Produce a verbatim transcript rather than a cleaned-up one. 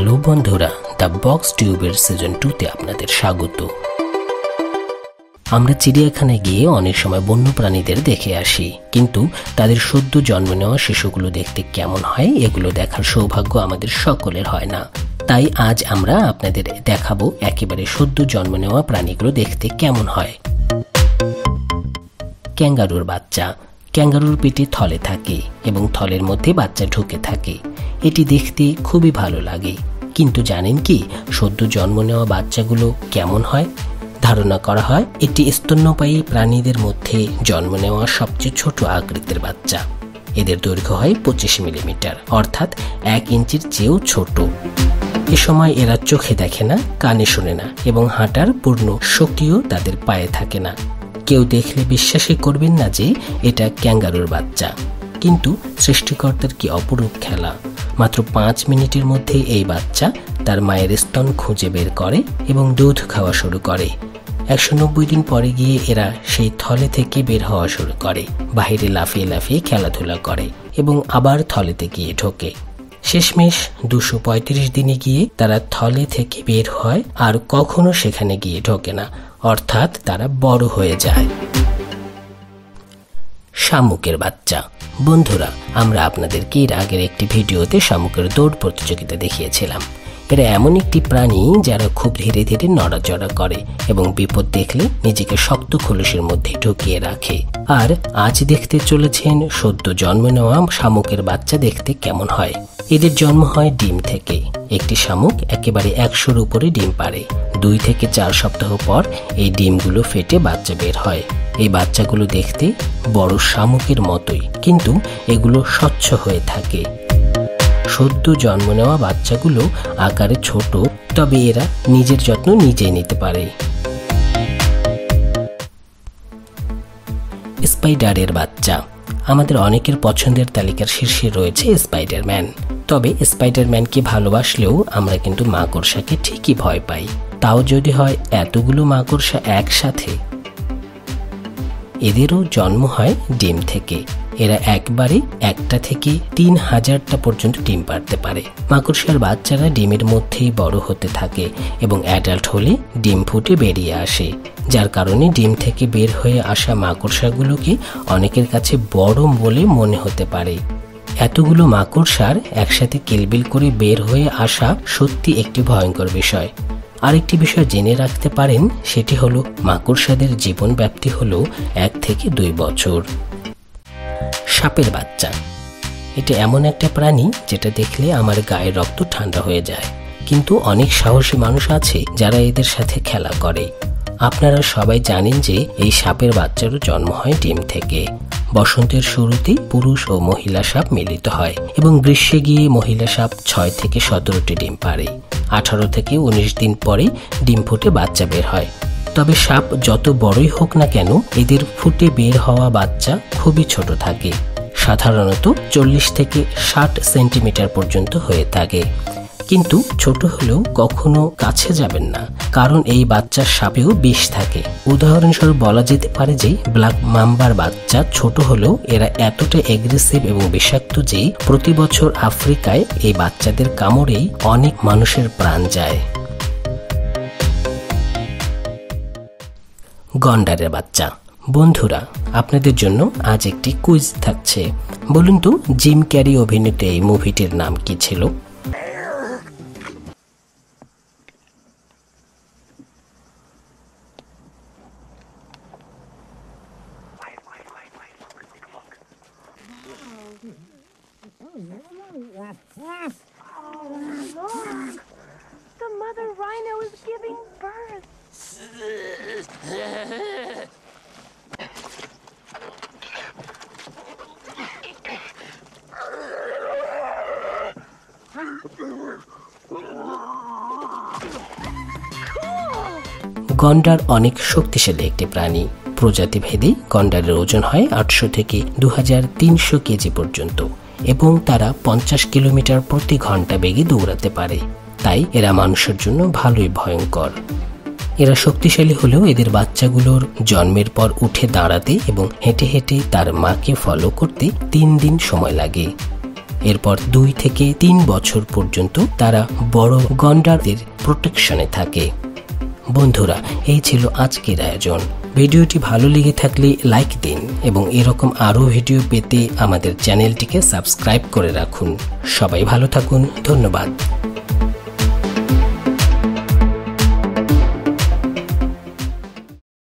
Hello বন্ধুরা, the box টিউবের season two তে আপনাদের স্বাগত। আমরা চিড়িয়াখানায় গিয়ে অনেক সময় বন্য প্রাণীদের দেখে আসি, কিন্তু তাদের সদ্য জন্ম নেওয়া শিশুগুলো দেখতে কেমন হয় এগুলো দেখার সৌভাগ্য আমাদের সকলের হয় না। তাই আজ আমরা আপনাদের দেখাবো একেবারে সদ্য জন্ম নেওয়া প্রাণীগুলো দেখতে কেমন হয়। ক্যাঙ্গারুর বাচ্চা। ক্যাঙ্গারুর পেটে থলে থাকে এবং থলের মধ্যে বাচ্চা ঢুকে থাকে। এটি দেখতে খুবই ভালো লাগে, কিন্তু জানেন কি সদ্য জন্ম নেওয়া বাচ্চাগুলো কেমন হয়? ধারণা করা হয় এটি স্তন্যপায়ী প্রাণীদের মধ্যে জন্ম নেওয়া সবচেয়ে ছোট আকৃতির বাচ্চা। এদের দৈর্ঘ্য হয় পঁচিশ মিলিমিটার, অর্থাৎ এক ইঞ্চির চেয়েও ছোট। এ সময় এরা চোখে দেখে না, কানে শোনে না এবং হাঁটার পূর্ণ শক্তিও তাদের পায়ে থাকে না। কেউ দেখলে বিশ্বাসই করবেন না যে এটা ক্যাঙ্গারুর বাচ্চা, কিন্তু সৃষ্টিকর্তার কি অপরূপ খেলা। মাত্র পাঁচ মিনিটের মধ্যে এই বাচ্চা তার মায়ের স্তন খুঁজে বের করে এবং দুধ খাওয়া শুরু করে। একশো নব্বই দিন পরে গিয়ে এরা সেই থলে থেকে বের হওয়া শুরু করে, বাহিরে লাফিয়ে লাফিয়ে খেলাধুলা করে এবং আবার থলেতে গিয়ে ঢোকে। শেষমেশ দুশো পঁয়ত্রিশ দিনে গিয়ে তারা থলে থেকে বের হয় আর কখনো সেখানে গিয়ে ঢোকে না, অর্থাৎ তারা বড় হয়ে যায়। শামুকের বাচ্চা। বন্ধুরা, আমরা আপনাদেরকে এর আগের একটি ভিডিওতে শামুকের দৌড় প্রতিযোগিতা দেখিয়েছিলাম। এরা এমন একটি প্রাণী যারা খুব ধীরে ধীরে নড়াচড়া করে এবং বিপদ দেখলে নিজেকে শক্ত খোলসের মধ্যে ঢুকিয়ে রাখে। আর আজ দেখতে চলেছেন সদ্য জন্ম নেওয়া শামুকের বাচ্চা দেখতে কেমন হয়। এদের জন্ম হয় ডিম থেকে। একটি শামুক একেবারে একশোর উপরে ডিম পাড়ে। দুই থেকে চার সপ্তাহ পর এই ডিমগুলো ফেটে বাচ্চা বের হয়। এই বাচ্চাগুলো দেখতে বড় শামুকের মতোই, কিন্তু এগুলো স্বচ্ছ হয়ে থাকে। সদ্য জন্ম নেওয়া বাচ্চাগুলো আকারে ছোট, তবে এরা নিজের যত্ন নিজেই নিতে পারে। স্পাইডারের বাচ্চা। আমাদের অনেকের পছন্দের তালিকার শীর্ষে রয়েছে স্পাইডারম্যান। তবে স্পাইডারম্যানকে ভালোবাসলেও আমরা কিন্তু মাকড়সাকে ঠিকই ভয় পাই, তাও যদি হয় এতগুলো মাকড়সা একসাথে। এদেরও জন্ম হয় ডিম থেকে। এরা একবারে একটা থেকে তিন হাজারটা পর্যন্ত ডিম পাড়তে পারে। মাকড়সার বাচ্চারা ডিমের মধ্যেই বড় হতে থাকে এবং অ্যাডাল্ট হলে ডিম ফুটে বেরিয়ে আসে, যার কারণে ডিম থেকে বের হয়ে আসা মাকড়সাগুলোকে অনেকের কাছে বড় বলে মনে হতে পারে। এতগুলো মাকড়সার একসাথে কিলবিল করে বের হয়ে আসা সত্যি একটি ভয়ঙ্কর বিষয়। আরেকটি বিষয় জেনে রাখতে পারেন, সেটি হলো মাকড়সাদের জীবন ব্যাপ্তি হলো এক থেকে দুই বছর। সাপের বাচ্চা। এটা এমন একটা প্রাণী যেটা দেখলে আমার গায়ের রক্ত ঠান্ডা হয়ে যায়, কিন্তু অনেক সাহসী মানুষ আছে যারা এদের সাথে খেলা করে। আপনারা সবাই জানেন যে এই সাপের বাচ্চারও জন্ম হয় ডিম থেকে। বসন্তের শুরুতেই পুরুষ ও মহিলা সাপ মিলিত হয় এবং গ্রীষ্মে গিয়ে মহিলা সাপ ছয় থেকে সতেরোটি ডিম পাড়ে। আঠারো থেকে উনিশ দিন পরে ডিম ফুটে বাচ্চা বের হয়। তবে সাপ যত বড়ই হোক না কেন, এদের ফুটে বের হওয়া বাচ্চা খুবই ছোট থাকে, সাধারণত চল্লিশ থেকে ষাট সেন্টিমিটার পর্যন্ত হয়ে থাকে। কিন্তু ছোট হলেও কখনো কাছে যাবেন না, কারণ এই বাচ্চার সাপেও বিষ থাকে। উদাহরণস্বরূপ বলা যেতে পারে যে ব্ল্যাক মাম্বার বাচ্চা ছোট হলেও এরা এতটা এগ্রেসিভ এবং বিষাক্ত যে প্রতি বছর আফ্রিকায় এই বাচ্চাদের কামড়েই অনেক মানুষের প্রাণ যায়। গন্ডারের বাচ্চা। বন্ধুরা, আপনাদের জন্য আজ একটি কুইজ থাকছে। বলুন তো, জিম ক্যারি অভিনীত এই মুভিটির নাম কি ছিল? The mother rhino is giving birth. গন্ডার অনেক শক্তিশালী একটি প্রাণী। প্রজাতিভেদে গন্ডারের ওজন হয় আটশো থেকে দু হাজার তিনশো কেজি পর্যন্ত এবং তারা পঞ্চাশ কিলোমিটার প্রতি ঘন্টা বেগে দৌড়াতে পারে। তাই এরা মানুষের জন্য ভালোই ভয়ঙ্কর। এরা শক্তিশালী হলেও এদের বাচ্চাগুলোর জন্মের পর উঠে দাঁড়াতে এবং হেঁটে হেঁটে তার মাকে ফলো করতে তিন দিন সময় লাগে। এরপর দুই থেকে তিন বছর পর্যন্ত তারা বড় গন্ডারদের প্রোটেকশনে থাকে। বন্ধুরা, এই ছিল আজকের আয়োজন। ভিডিওটি ভালো লেগে থাকলে লাইক দিন এবং এরকম আরও ভিডিও পেতে আমাদের চ্যানেলটিকে সাবস্ক্রাইব করে রাখুন। সবাই ভালো থাকুন, ধন্যবাদ।